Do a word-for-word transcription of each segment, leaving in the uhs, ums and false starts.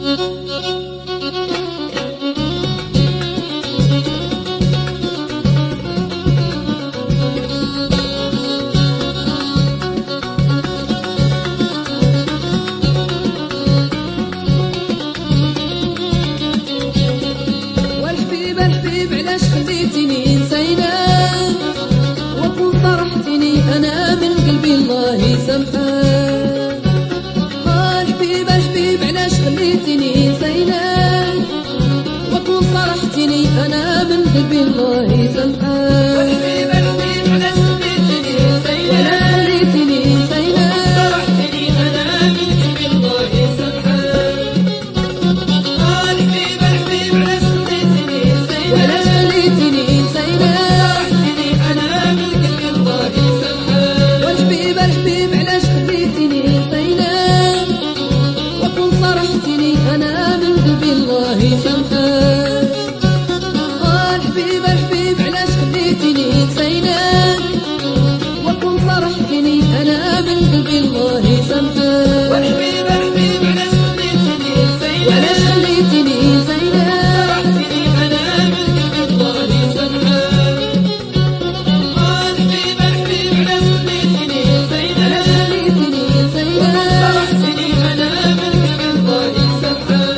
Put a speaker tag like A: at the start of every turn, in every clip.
A: خليتني نسينا وكون صرحتني أنا من قلبي الله يسامحك. آه الحبيب الحبيب علاش خليتني نسينا وكون صرحتني أنا من قلبي الله يسامحك. الحبيب الحبيب علاش خليتني نسينا ولا خليتني نسينا صرحتني أنا من قلبي الله يسامحك. آه الحبيب الحبيب علاش خليتني نسينا ولا خليتني نسينا صرحتني أنا من قلبي الله يسامحك. والحبيب الحبيب علاش خليتني نسينا وكون صرحتني أنا من قلبي الله يسامحك. آه الحبيب الحبيب علاش خليتني نسينا وكون صرحتني أنا من قلبي الله يسامحك. والحبيب الحبيب علاش خليتني نسينا وعلاش خليتني نسينا صرحتني أنا من قلبي الله يسامحك. آه الحبيب الحبيب علاش خليتني نسينا وعلاش خليتني نسينا صرحتني أنا من قلبي الله يسامحك.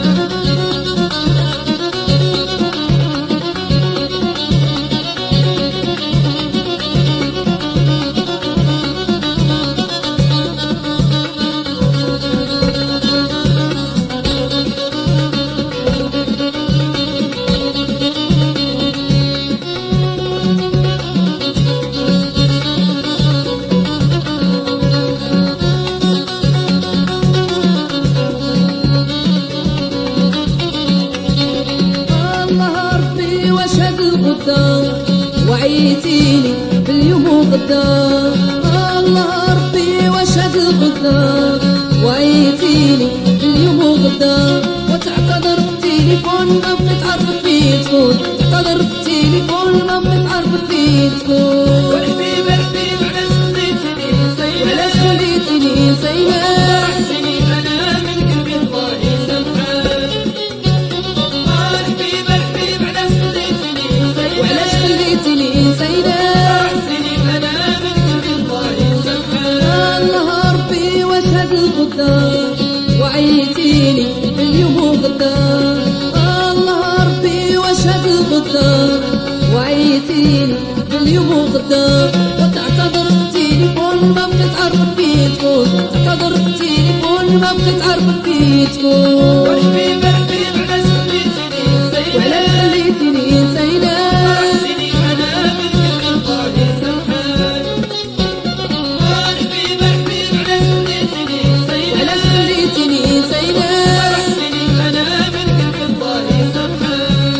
A: الله ربي واشهد الغدار وعيتيني باليوم وغدار. الله ربي واشهد الغدار وعيتيني باليوم وغدار. وتعتذر بالتليفون ما بقيت عارفة فين تكون. تعتذر بالتليفون ما بقيت عارفة فين تكون. والحبيب الحبيب علاش خليتني نسينا وعلاش خليتني نسينا صرحتني أنا من قلبي الله يسامحك. الحبيب الحبيب علاش خليتني نسينا وعلاش خليتني نسينا صرحتني أنا من قلبي الله يسامحك. الله ربي واشهد الغدار وعيتيني باليوم وغدار. الله ربي واشهد الغدار وعيتيني باليوم وغدار. وتعتذر بالتليفون ما بقيت عارفة فين تكون. تعتذر بالتليفون ما بقيت عارفة فين تكون. والحبيب الحبيب علاش خليتني نسينا وعلاش خليتني نسينا صرحتني أنا من قلبي الله يسامحك. آه الحبيب الحبيب علاش خليتني نسينا وعلاش خليتني نسينا صرحتني أنا من قلبي الله يسامحك.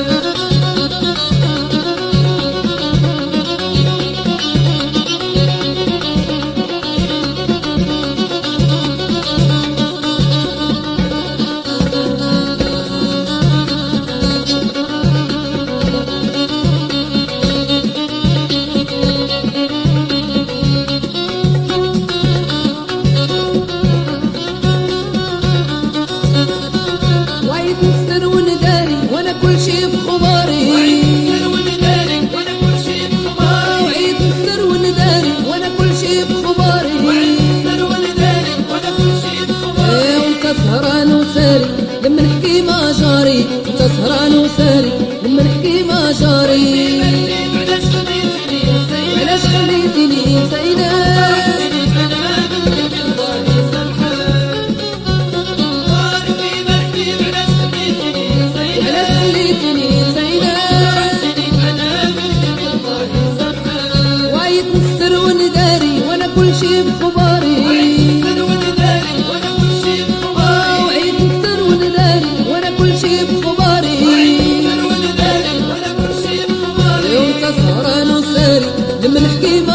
A: وعيد نسر ونداري وانا كل شي بخباري. وعيد نسر ونداري وانا كل شي بخباري. وعيد نسر ونداري وانا كل شي بخباري. وعيد نسر ونداري وانا كل شي بخباري. وانت سهران وساري لما نحكي ما جاري. انت سهران وساري لما نحكي ما جاري. علاش خليتني نسينا وعلاش خليتني نسينا صرحتني أنا من قلبي الله يسامحك. آه الحبيب الحبيب علاش خليتني نسينا وعلاش خليتني نسينا صرحتني أنا من قلبي الله يسامحك. وعيد نستر ونداري وانا كل شي بخباري. وعيد نستر ونداري وانا كل شي بخباري. وعيد نستر ونداري وانا كل شي بخباري. وعيد نستر ونداري وانا كل شي بخباري. وانت سهران وساري لما نحكي ما